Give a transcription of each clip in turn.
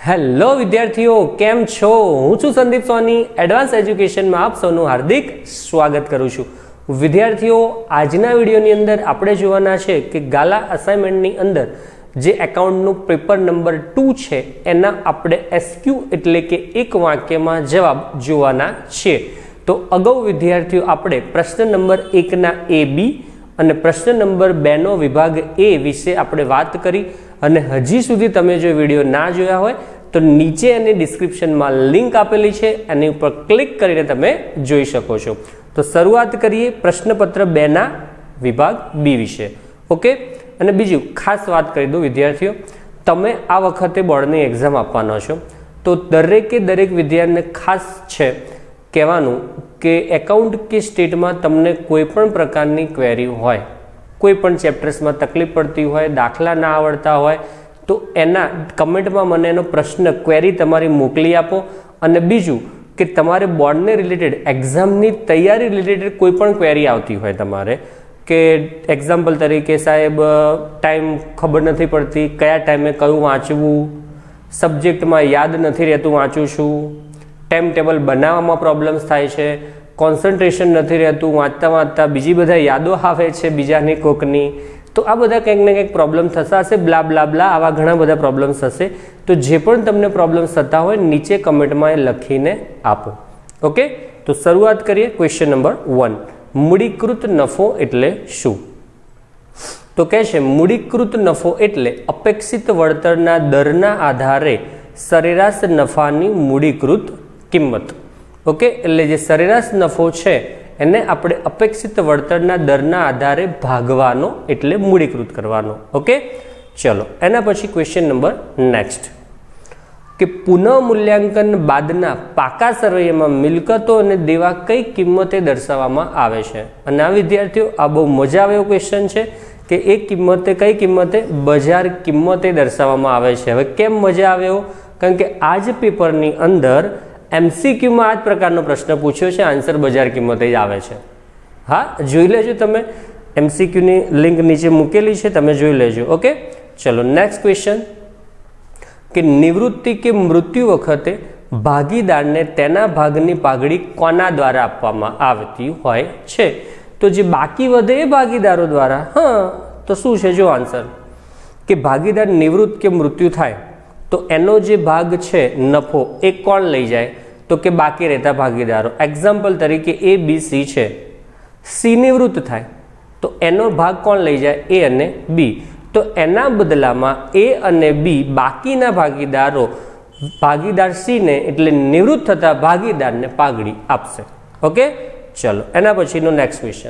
Hello વિદ્યાર્થીઓ, કેમ છો? હું છું સંદીપ સોની. એડવાન્સ એજ્યુકેશનમાં આપ સૌનું હાર્દિક સ્વાગત કરું છું. વિદ્યાર્થીઓ, આજના વિડીયોની અંદર આપણે જોવાના છે કે ગાલા અસાઇનમેન્ટની અંદર જે એકાઉન્ટનું પેપર નંબર 2 છે એના આપણે એસક્યુ એટલે કે એક વાક્યમાં જવાબ જોવાના છે. તો અગાઉ વિદ્યાર્થીઓ આપણે પ્રશ્ન નંબર 1ના એ બી અને પ્રશ્ન નંબર 2 નો વિભાગ એ વિશે આપણે વાત કરી. અને હજી સુધી તમે જો વિડીયો ના જોયા હોય તો નીચે એની ડિસ્ક્રિપ્શનમાં લિંક આપેલી છે, એની ઉપર ક્લિક કરીને તમે જોઈ શકો છો. તો શરૂઆત કરીએ પ્રશ્નપત્ર 2 ના વિભાગ બી વિશે. ઓકે, અને બીજું ખાસ વાત કરી દઉં વિદ્યાર્થીઓ, તમે આ વખતે બોર્ડની એક્ઝામ આપવાનો છો તો દરેકે દરેક વિદ્યાર્થીને ખાસ છે કહેવાનું કે એકાઉન્ટ કે સ્ટેટમાં તમને કોઈ પણ પ્રકારની ક્વેરી હોય, કોઈ પણ ચેપ્ટર્સમાં તકલીફ પડતી હોય, દાખલા ના આવડતા હોય તો એના કમેન્ટમાં મને એનો પ્રશ્ન ક્વેરી તમારી મોકલી આપો. અને બીજું કે તમારે બોર્ડને રિલેટેડ એક્ઝામની તૈયારી રિલેટેડ કોઈ પણ ક્વેરી આવતી હોય તમારે, કે એક્ઝામ્પલ તરીકે સાહેબ ટાઈમ ખબર નથી પડતી, કયા ટાઈમે કયું વાંચવું, સબ્જેક્ટમાં યાદ નથી રહેતું વાંચું છું, ટાઈમ ટેબલ બનાવવામાં પ્રોબ્લેમ્સ થાય છે, કોન્સન્ટ્રેશન નથી રહેતું વાંચતા વાંચતા, બીજી બધા યાદો આવે છે બીજાની કોકની, તો આ બધા કંઈક ને કંઈક પ્રોબ્લેમ થતા હશે, બ્લા બ્લા બ્લા, આવા ઘણા બધા પ્રોબ્લેમ્સ હશે. તો જે પણ તમને પ્રોબ્લેમ્સ થતા હોય નીચે કમેન્ટમાં એ લખીને આપો. ઓકે, તો શરૂઆત કરીએ. ક્વેશ્ચન નંબર 1, મૂડીકૃત નફો એટલે શું? તો કહે છે મૂડીકૃત નફો એટલે અપેક્ષિત વળતરના દરના આધારે સરેરાશ નફાની મૂડીકૃત કિંમત. ઓકે, એટલે જે સરેરાશ નફો છે એને આપણે અપેક્ષિત વળતરના દરના આધારે ભાગવાનો એટલે મૂડીકૃત કરવાનો. ઓકે, ચલો એના પછી ક્વેશ્ચન નંબર નેક્સ્ટ, કે પુનઃ મૂલ્યાંકન બાદના પાકા સરવૈયામાં મિલકતો અને દેવા કઈ કિંમતે દર્શાવવામાં આવે છે? અને આ વિદ્યાર્થીઓ આ બહુ મજા આવે એવો ક્વેશ્ચન છે કે એ કિંમતે કઈ કિંમતે? બજાર કિંમતે દર્શાવવામાં આવે છે. હવે કેમ મજા આવે એવો? કારણ કે આ જ પેપરની અંદર એમસીક્યુમાં આ જ પ્રકારનો પ્રશ્ન પૂછ્યો છે, આન્સર બજાર કિંમતે જ આવે છે. હા, જોઈ લેજો તમે, એમસીક્યુની લિંક નીચે મૂકેલી છે, તમે જોઈ લેજો. ઓકે, ચલો નેક્સ્ટ ક્વેશ્ચન, કે નિવૃત્તિ કે મૃત્યુ વખતે ભાગીદારને તેના ભાગની પાઘડી કોના દ્વારા આપવામાં આવતી હોય છે? તો જે બાકી વધે એ ભાગીદારો દ્વારા. હા, તો શું છે જો આન્સર, કે ભાગીદાર નિવૃત્ત કે મૃત્યુ થાય તો એનો જે ભાગ છે નફો એ કોણ લઈ જાય? તો કે બાકી રહેતા ભાગીદારો. એક્ઝામ્પલ તરીકે એ બી સી છે, સી નિવૃત્ત થાય તો એનો ભાગ કોણ લઈ જાય? એ અને બી. તો એના બદલામાં એ અને બી બાકીના ભાગીદારો ભાગીદાર સીને એટલે નિવૃત્ત થતા ભાગીદારને પાઘડી આપશે. ઓકે, ચલો એના પછીનો નેક્સ્ટ ક્વેશ્ચન,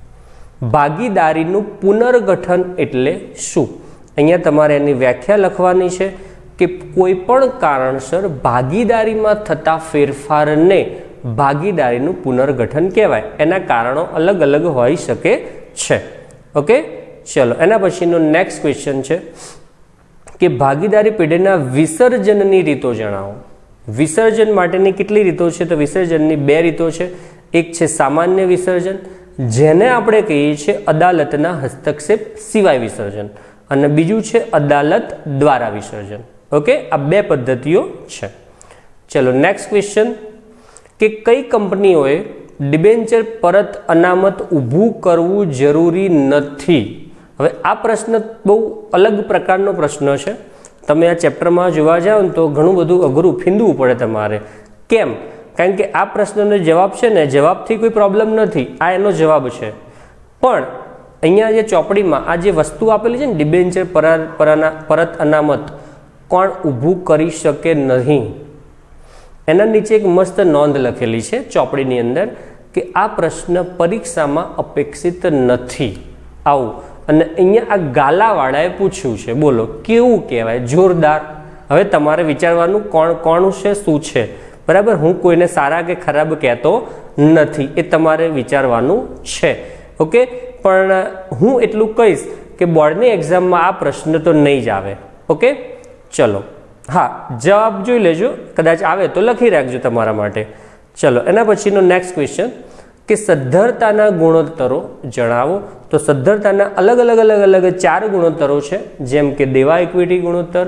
ભાગીદારીનું પુનર્ગઠન એટલે શું? અહીંયા તમારે એની વ્યાખ્યા લખવાની છે કે કોઈ પણ કારણસર ભાગીદારીમાં થતા ફેરફારને ભાગીદારીનું પુનર્ગઠન કહેવાય. એના કારણો અલગ અલગ હોઈ શકે છે. ઓકે, ચલો એના પછીનો નેક્સ્ટ ક્વેશ્ચન છે કે ભાગીદારી પેઢીના વિસર્જનની રીતો જણાવો. વિસર્જન માટેની કેટલી રીતો છે? તો વિસર્જનની 2 રીતો છે. એક છે સામાન્ય વિસર્જન, જેને આપણે કહીએ છીએ અદાલતના હસ્તક્ષેપ સિવાય વિસર્જન, અને બીજું છે અદાલત દ્વારા વિસર્જન. ઓકે, આ 2 પદ્ધતિઓ છે. ચલો નેક્સ્ટ ક્વેશ્ચન, કે કઈ કંપનીઓએ ડિબેન્ચર પરત અનામત ઊભું કરવું જરૂરી નથી? હવે આ પ્રશ્ન બહુ અલગ પ્રકારનો પ્રશ્ન છે. તમે આ ચેપ્ટરમાં જોવા જાઓ ને તો ઘણું બધું અઘરું ફીંદવું પડે તમારે. કેમ? કારણ કે આ પ્રશ્નનો જવાબ છે ને, જવાબથી કોઈ પ્રોબ્લેમ નથી, આ એનો જવાબ છે. પણ અહીંયા જે ચોપડીમાં આ જે વસ્તુ આપેલી છે ને, ડિબેન્ચર પરત અનામત કોણ ઊભું કરી શકે નહીં, એના નીચે એક મસ્ત નોંધ લખેલી છે ચોપડીની અંદર કે આ પ્રશ્ન પરીક્ષામાં અપેક્ષિત નથી. આવું, અને અહીંયા આ ગાલાવાળાએ પૂછ્યું છે. બોલો કેવું કહેવાય? જોરદાર. હવે તમારે વિચારવાનું કોણ છે, શું છે. બરાબર, હું કોઈને સારા કે ખરાબ કહેતો નથી, એ તમારે વિચારવાનું છે. ઓકે, પણ હું એટલું કહીશ કે બોર્ડની એક્ઝામમાં આ પ્રશ્ન તો નહીં જ આવે. ઓકે, ચલો હા, જવાબ જોઈ લેજો, કદાચ આવે તો લખી રાખજો તમારા માટે. ચલો એના પછીનો નેક્સ્ટ ક્વેશ્ચન, કે સદ્ધરતાના ગુણોત્તરો જણાવો. તો સદ્ધરતાના અલગ અલગ 4 ગુણોત્તરો છે, જેમ કે દેવા ઇક્વિટી ગુણોત્તર,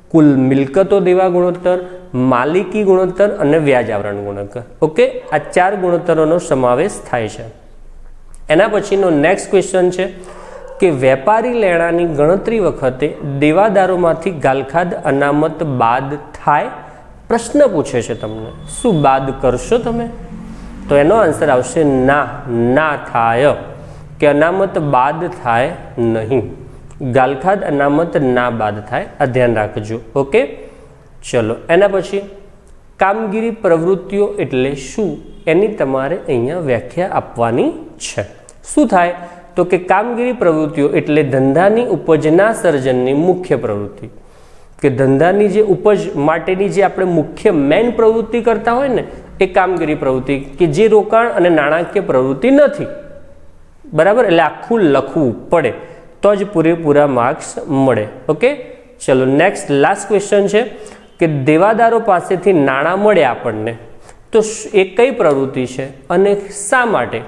કુલ મિલકતો દેવા ગુણોત્તર, માલિકી ગુણોત્તર અને વ્યાજ આવરણ ગુણોત્તર. ઓકે, આ 4 ગુણોત્તરોનો સમાવેશ થાય છે. એના પછીનો નેક્સ્ટ ક્વેશ્ચન છે કે વેપારી લેણાની ગણતરી વખતે દેવાદારોમાંથી ગાલખાદ અનામત બાદ થાય? પ્રશ્ન પૂછે છે તમને, શું બાદ કરશો તમે? તો એનો આન્સર આવશે ના થાય, કે અનામત બાદ થાય નહીં. ગાલખાદ અનામત ના બાદ થાય, આ ધ્યાન રાખજો. ઓકે, ચલો એના પછી કામગીરી પ્રવૃત્તિઓ એટલે શું, એની તમારે અહીંયા વ્યાખ્યા આપવાની છે. શું થાય? તો કે કામગીરી પ્રવૃત્તિઓ એટલે ધંધાની ઉપજના સર્જનની મુખ્ય પ્રવૃત્તિ, કે ધંધાની જે ઉપજ માટેની જે આપણે મુખ્ય મેઇન પ્રવૃત્તિ કરતા હોય ને, એ કામગીરી પ્રવૃત્તિ, કે જે રોકાણ અને નાણાકીય પ્રવૃત્તિ નથી. બરાબર, એટલે આખું લખવું પડે તો જ પૂરેપૂરા માર્ક્સ મળે. ઓકે, ચલો નેક્સ્ટ લાસ્ટ ક્વેશ્ચન છે કે દેવાદારો પાસેથી નાણાં મળે આપણને, તો એ કઈ પ્રવૃત્તિ છે અને શા માટે?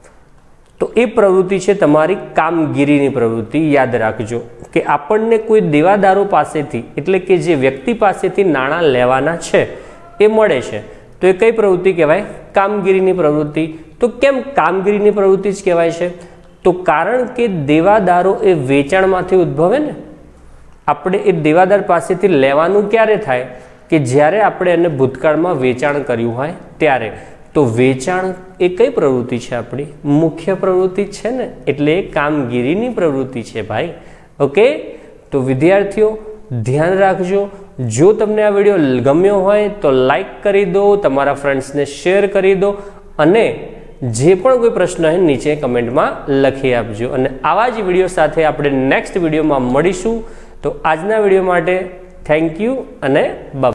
તો એ પ્રવૃત્તિ છે તમારી કામગીરીની પ્રવૃત્તિ. યાદ રાખજો કે આપણને કોઈ દેવાદારો પાસેથી, એટલે કે જે વ્યક્તિ પાસેથી નાણાં લેવાના છે એ મળે છે, તો એ કઈ પ્રવૃત્તિ કહેવાય? કામગીરીની પ્રવૃત્તિ. તો કેમ કામગીરીની પ્રવૃત્તિ જ કહેવાય છે? તો કારણ કે દેવાદારો એ વેચાણમાંથી ઉદ્ભવે ને. આપણે એ દેવાદાર પાસેથી લેવાનું ક્યારે થાય? કે જ્યારે આપણે એને ભૂતકાળમાં વેચાણ કર્યું હોય ત્યારે. તો વેચાણ એ કઈ પ્રવૃત્તિ છે? આપણી મુખ્ય પ્રવૃત્તિ છે ને, એટલે એ કામગીરીની પ્રવૃત્તિ છે ભાઈ. ઓકે, તો વિદ્યાર્થીઓ ધ્યાન રાખજો. જો તમને આ વિડીયો ગમ્યો હોય તો લાઈક કરી દો, તમારા ફ્રેન્ડ્સને શેર કરી દો, અને જે પણ કોઈ પ્રશ્ન હોય નીચે કમેન્ટમાં લખી આપજો. અને આવા જ વિડીયો સાથે આપણે નેક્સ્ટ વિડીયોમાં મળીશું. તો આજના વિડીયો માટે થેન્ક યુ અને બાય.